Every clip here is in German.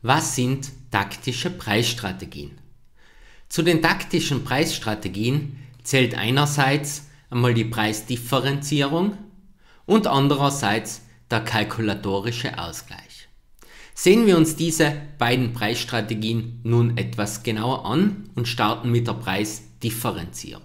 Was sind taktische Preisstrategien? Zu den taktischen Preisstrategien zählt einerseits einmal die Preisdifferenzierung und andererseits der kalkulatorische Ausgleich. Sehen wir uns diese beiden Preisstrategien nun etwas genauer an und starten mit der Preisdifferenzierung.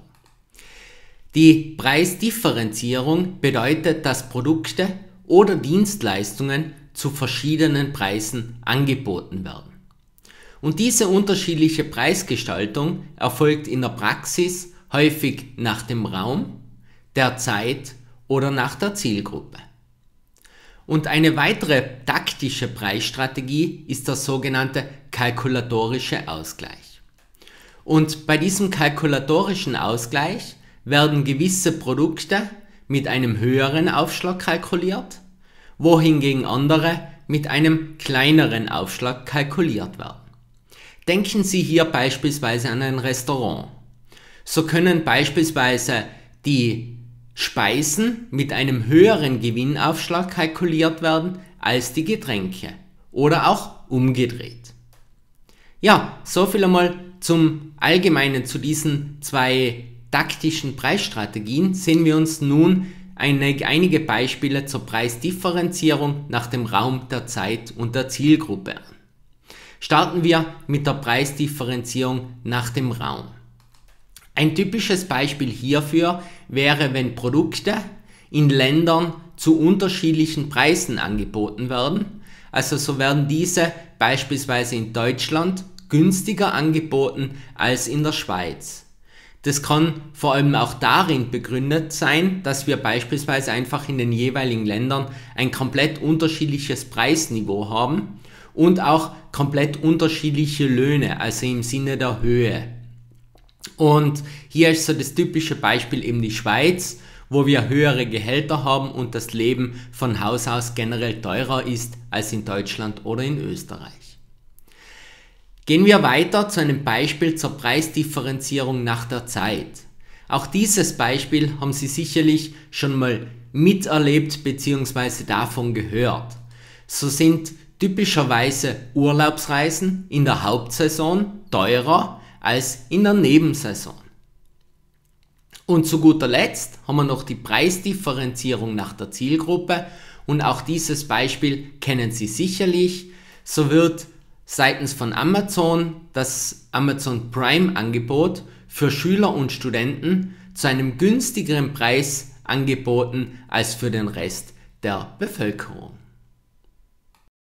Die Preisdifferenzierung bedeutet, dass Produkte oder Dienstleistungen zu verschiedenen Preisen angeboten werden. Und diese unterschiedliche Preisgestaltung erfolgt in der Praxis häufig nach dem Raum, der Zeit oder nach der Zielgruppe. Und eine weitere taktische Preisstrategie ist der sogenannte kalkulatorische Ausgleich. Und bei diesem kalkulatorischen Ausgleich werden gewisse Produkte mit einem höheren Aufschlag kalkuliert, wohingegen andere mit einem kleineren Aufschlag kalkuliert werden. Denken Sie hier beispielsweise an ein Restaurant. So können beispielsweise die Speisen mit einem höheren Gewinnaufschlag kalkuliert werden als die Getränke oder auch umgedreht. Ja, so viel einmal zum Allgemeinen zu diesen zwei taktischen Preisstrategien. Sehen wir uns nun einige Beispiele zur Preisdifferenzierung nach dem Raum, der Zeit und der Zielgruppe an. Starten wir mit der Preisdifferenzierung nach dem Raum. Ein typisches Beispiel hierfür wäre, wenn Produkte in Ländern zu unterschiedlichen Preisen angeboten werden. Also so werden diese beispielsweise in Deutschland günstiger angeboten als in der Schweiz. Das kann vor allem auch darin begründet sein, dass wir beispielsweise einfach in den jeweiligen Ländern ein komplett unterschiedliches Preisniveau haben und auch komplett unterschiedliche Löhne, also im Sinne der Höhe. Und hier ist so das typische Beispiel eben die Schweiz, wo wir höhere Gehälter haben und das Leben von Haus aus generell teurer ist als in Deutschland oder in Österreich. Gehen wir weiter zu einem Beispiel zur Preisdifferenzierung nach der Zeit. Auch dieses Beispiel haben Sie sicherlich schon mal miterlebt bzw. davon gehört. So sind typischerweise Urlaubsreisen in der Hauptsaison teurer als in der Nebensaison. Und zu guter Letzt haben wir noch die Preisdifferenzierung nach der Zielgruppe und auch dieses Beispiel kennen Sie sicherlich. So wird seitens von Amazon das Amazon Prime Angebot für Schüler und Studenten zu einem günstigeren Preis angeboten als für den Rest der Bevölkerung.